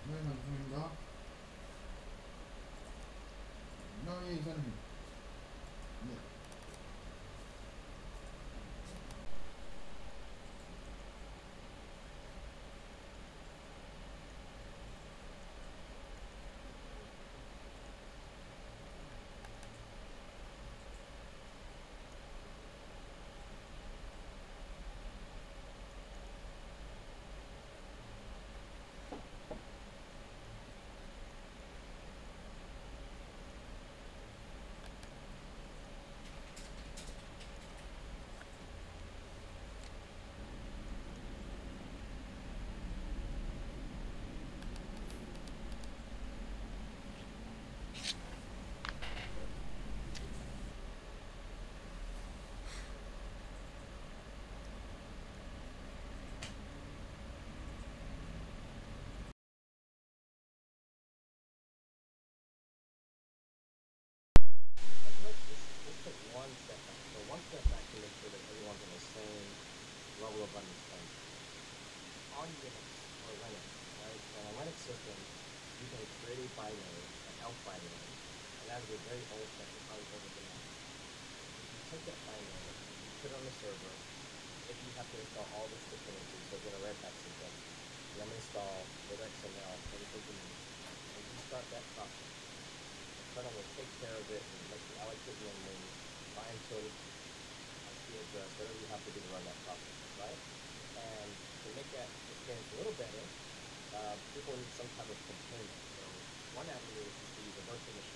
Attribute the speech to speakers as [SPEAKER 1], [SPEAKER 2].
[SPEAKER 1] 네, 감사합니다. 예, 이사님. 네.
[SPEAKER 2] I feel like let's take one step back. So one step back to make sure that everyone's on the same level of understanding. On Unix or Linux, right? In a Linux system, you can create a binary, an ELF binary, and that is a very old technology over the net. If you take that binary and you put it on the server, if you have to install all this dependencies, so get a Red Hat system, yum install, with XML, everything you need, and you start that process. The kernel will take care of it and let you allocate memory, fine tune IP address, whatever you have to do to run that process, right? And to make that experience a little better, people need some type of containment. So one avenue is to use a virtual machine